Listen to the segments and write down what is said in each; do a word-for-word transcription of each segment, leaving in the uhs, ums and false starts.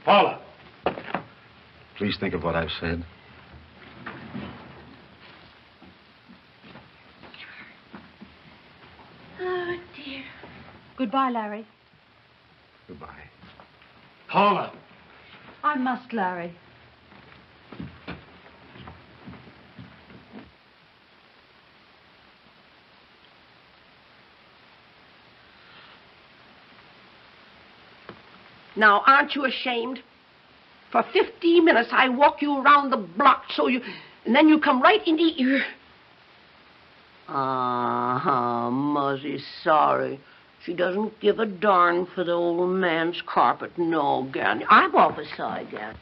Paula! Please think of what I've said. Oh, dear. Goodbye, Larry. Goodbye. Paula! I must, Larry. Now, aren't you ashamed? For fifteen minutes, I walk you around the block so you... And then you come right into your... Uh-huh, Muzzie's sorry. She doesn't give a darn for the old man's carpet. No, Granny. I'm off aside, Granny.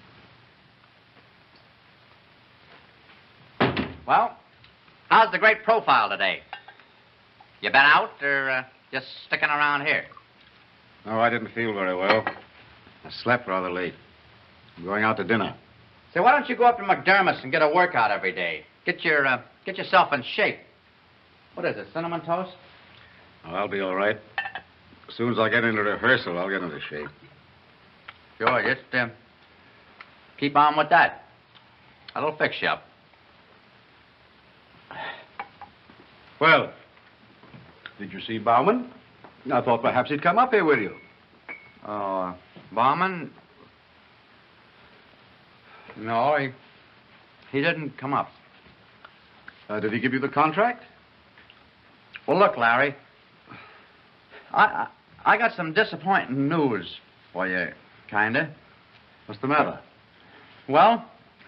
Well, how's the great profile today? You been out or uh, just sticking around here? No, I didn't feel very well. I slept rather late. I'm going out to dinner. So why don't you go up to McDermott's and get a workout every day? Get your uh, get yourself in shape. What is it, cinnamon toast? Oh, I'll be all right. As soon as I get into rehearsal, I'll get into shape. Sure, just uh, keep on with that. That'll fix you up. Well, did you see Bauman? I thought perhaps he'd come up here with you. Oh, uh, Bauman? No, he, he didn't come up. Uh, did he give you the contract? Well, look, Larry, I, I I got some disappointing news for you, kinda. What's the matter? Well,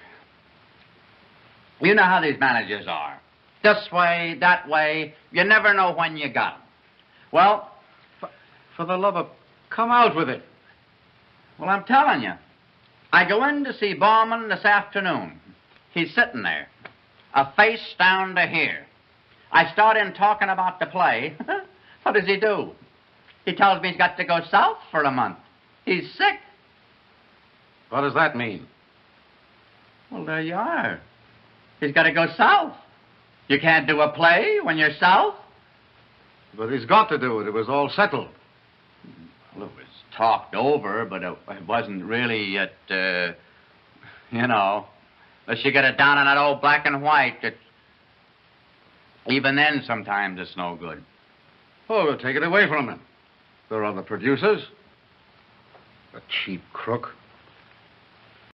you know how these managers are. This way, that way, you never know when you got 'em. Well, for, for the love of... Come out with it. Well, I'm telling you. I go in to see Bauman this afternoon. He's sitting there, a face down to here. I start in talking about the play. What does he do? He tells me he's got to go south for a month. He's sick. What does that mean? Well, there you are. He's got to go south. You can't do a play when you're south. But he's got to do it. It was all settled. Well, it was talked over, but it, it wasn't really yet, uh, you know, unless you get it down in that old black and white, it, even then sometimes it's no good. Oh, we'll take it away from him. There are other producers. A cheap crook.